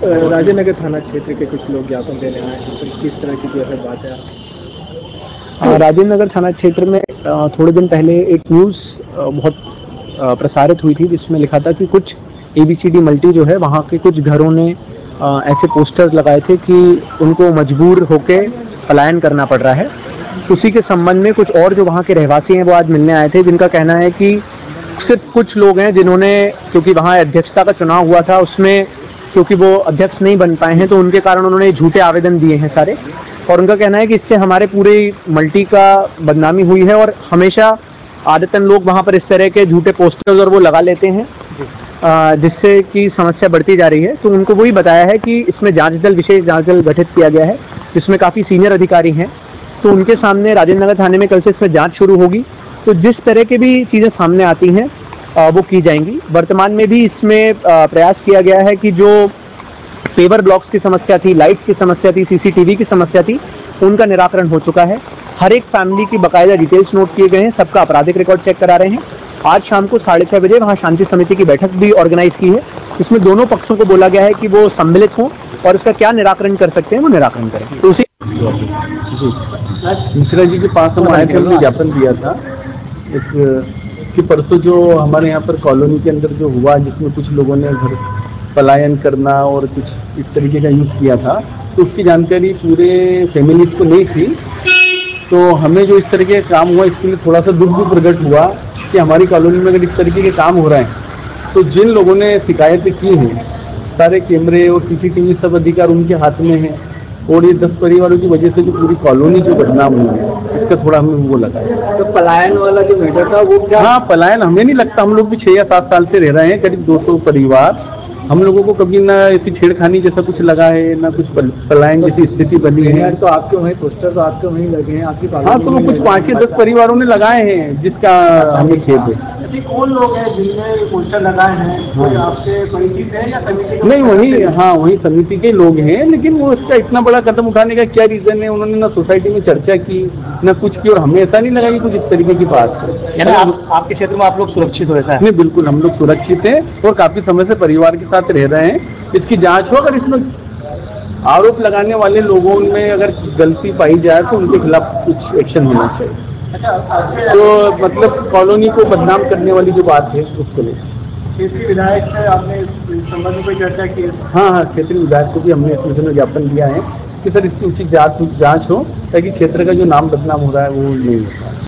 राजेंद्र नगर थाना क्षेत्र के कुछ लोग ज्ञापन देने आए हैं, तो किस तरह की जो है बात है? राजेंद्र नगर थाना क्षेत्र में थोड़े दिन पहले एक न्यूज़ बहुत प्रसारित हुई थी, जिसमें लिखा था कि कुछ ABCD मल्टी जो है वहाँ के कुछ घरों ने ऐसे पोस्टर्स लगाए थे कि उनको मजबूर होके पलायन करना पड़ रहा है। उसी के संबंध में कुछ और जो वहाँ के रहवासी हैं वो आज मिलने आए थे, जिनका कहना है कि सिर्फ कुछ लोग हैं जिन्होंने, क्योंकि वहाँ अध्यक्षता का चुनाव हुआ था, उसमें क्योंकि वो अध्यक्ष नहीं बन पाए हैं तो उनके कारण उन्होंने झूठे आवेदन दिए हैं सारे। और उनका कहना है कि इससे हमारे पूरे मल्टी का बदनामी हुई है और हमेशा आदतन लोग वहाँ पर इस तरह के झूठे पोस्टर्स और वो लगा लेते हैं, जिससे कि समस्या बढ़ती जा रही है। तो उनको वही बताया है कि इसमें जांच दल, विशेष जांच दल गठित किया गया है, जिसमें काफ़ी सीनियर अधिकारी हैं। तो उनके सामने राजेंद्र नगर थाने में कल से इसमें जांच शुरू होगी। तो जिस तरह की भी चीज़ें सामने आती हैं वो की जाएंगी। वर्तमान में भी इसमें प्रयास किया गया है कि जो पेवर ब्लॉक्स की समस्या थी, लाइट्स की समस्या थी, CCTV की समस्या थी, उनका निराकरण हो चुका है। हर एक फैमिली की बाकायदा डिटेल्स नोट किए गए हैं, सबका आपराधिक रिकॉर्ड चेक करा रहे हैं। आज शाम को 6:30 बजे वहाँ शांति समिति की बैठक भी ऑर्गेनाइज की है। इसमें दोनों पक्षों को बोला गया है कि वो सम्मिलित हों और इसका क्या निराकरण कर सकते हैं वो निराकरण करें। तो उसी मिश्रा जी के पास हम आए थे, हमने ज्ञापन दिया था कि परसों जो हमारे यहाँ पर कॉलोनी के अंदर जो हुआ, जिसमें कुछ लोगों ने घर पलायन करना और कुछ इस तरीके का यूज़ किया था, तो उसकी जानकारी पूरे फैमिलीज को नहीं थी। तो हमें जो इस तरीके का काम हुआ, इसके लिए थोड़ा सा दुख भी प्रकट हुआ कि हमारी कॉलोनी में अगर इस तरीके के काम हो रहे हैं तो जिन लोगों ने शिकायतें की हैं, सारे कैमरे और CCTV सब अधिकार उनके हाथ में है, और ये 10 परिवारों की वजह से जो पूरी कॉलोनी जो बदनाम हुई है, इसका थोड़ा हमें वो लगा है। तो पलायन वाला जो मैटर था वो क्या? हाँ, पलायन हमें नहीं लगता। हम लोग भी 6 या 7 साल से रह रहे हैं, करीब 200 परिवार। हम लोगों को कभी ना ऐसी छेड़खानी जैसा कुछ लगा है, ना कुछ पलायन जैसी स्थिति बनी है। तो आपके वहीं पोस्टर तो आपके वहीं लगे हैं आपकी? हाँ, तो वो कुछ 5 या 10 परिवारों ने लगाए हैं, जिसका हमें खेद है। कौन लोग हैं जिनने पोस्टर लगाए हैं? कोई आपसे परिचित है या समिति? नहीं, वही समिति के लोग हैं, लेकिन वो इसका इतना बड़ा कदम उठाने का क्या रीजन है? उन्होंने ना सोसाइटी में चर्चा की, ना कुछ की, और हमें ऐसा नहीं लगा कि कुछ इस तरीके की बात है। यानी आपके क्षेत्र में आप लोग सुरक्षित हो? ऐसा नहीं, बिल्कुल हम लोग सुरक्षित हैं और काफी समय से परिवार के साथ रह रहे हैं। इसकी जांच हो, अगर इसमें आरोप लगाने वाले लोगों में अगर गलती पाई जाए तो उनके खिलाफ कुछ एक्शन होना चाहिए। तो मतलब कॉलोनी को बदनाम करने वाली जो बात है उसको लेकर क्षेत्रीय विधायक से आपने इस संबंध में कोई चर्चा की? हाँ, क्षेत्रीय विधायक को भी हमने इसमें ज्ञापन दिया है कि सर इसकी उचित जांच हो, ताकि क्षेत्र का जो नाम बदनाम हो रहा है वो नहीं होता।